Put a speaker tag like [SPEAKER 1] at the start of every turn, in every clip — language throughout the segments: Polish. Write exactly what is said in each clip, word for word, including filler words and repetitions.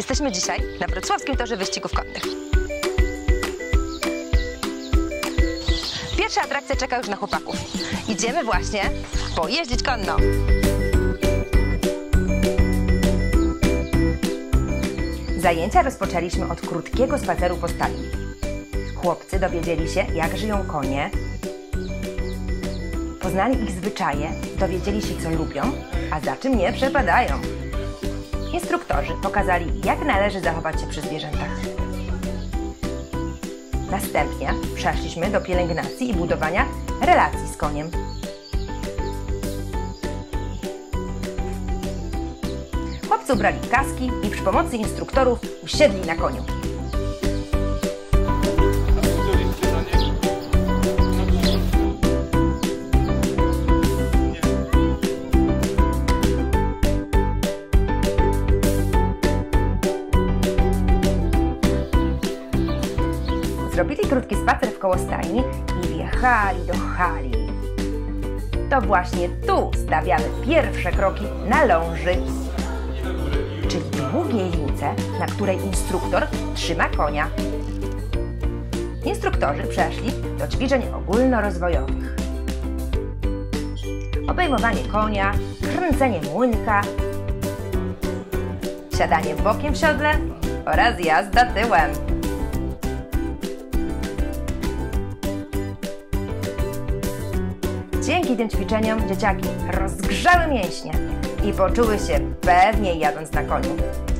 [SPEAKER 1] Jesteśmy dzisiaj na wrocławskim torze wyścigów konnych. Pierwsza atrakcja czeka już na chłopaków. Idziemy właśnie pojeździć konno. Zajęcia rozpoczęliśmy od krótkiego spaceru po stajni. Chłopcy dowiedzieli się, jak żyją konie, poznali ich zwyczaje, dowiedzieli się, co lubią, a za czym nie przepadają. Instruktorzy pokazali, jak należy zachować się przy zwierzętach. Następnie przeszliśmy do pielęgnacji i budowania relacji z koniem. Chłopcy ubrali kaski i przy pomocy instruktorów usiedli na koniu. Zrobili krótki spacer w koło stajni i wjechali do hali. To właśnie tu stawiamy pierwsze kroki na ląży, czyli długiej lince, na której instruktor trzyma konia. Instruktorzy przeszli do ćwiczeń ogólnorozwojowych. Obejmowanie konia, kręcenie młynka, siadanie bokiem w siodle oraz jazda tyłem. Dzięki tym ćwiczeniom dzieciaki rozgrzały mięśnie i poczuły się pewniej jadąc na koniu.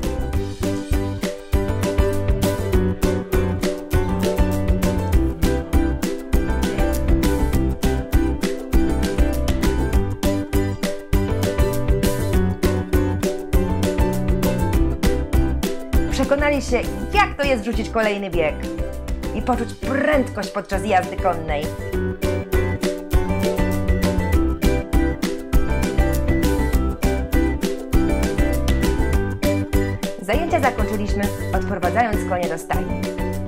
[SPEAKER 1] Przekonali się, jak to jest rzucić kolejny bieg i poczuć prędkość podczas jazdy konnej. Zajęcia zakończyliśmy, odprowadzając konie do stajni.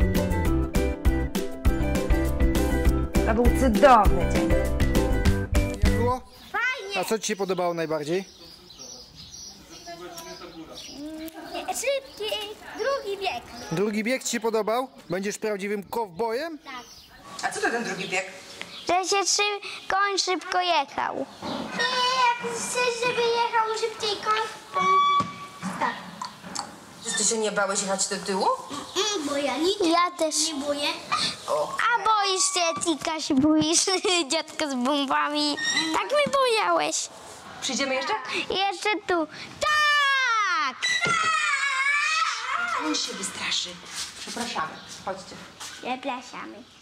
[SPEAKER 1] To był cudowny dzień.
[SPEAKER 2] Jak było?
[SPEAKER 3] Fajnie!
[SPEAKER 2] A co ci się podobało najbardziej?
[SPEAKER 3] Szybki, drugi bieg.
[SPEAKER 2] Drugi bieg ci się podobał? Będziesz prawdziwym kowbojem?
[SPEAKER 3] Tak.
[SPEAKER 1] A co to ten drugi bieg?
[SPEAKER 3] Że się szy... koń szybko jechał. Nie, jak chcesz, żeby jechał szybciej koń, to... Tak.
[SPEAKER 1] Czy ty się nie bałeś jechać do tyłu?
[SPEAKER 3] Mm, bo ja nic ja też nie boję. A boisz się, ty, Kasiu, boisz dziadka z bombami. Tak mi bojałeś.
[SPEAKER 1] Przyjdziemy jeszcze?
[SPEAKER 3] Jeszcze tu. Tak!
[SPEAKER 1] On się wystraszy. Przepraszamy. Chodźcie.
[SPEAKER 3] Przepraszamy.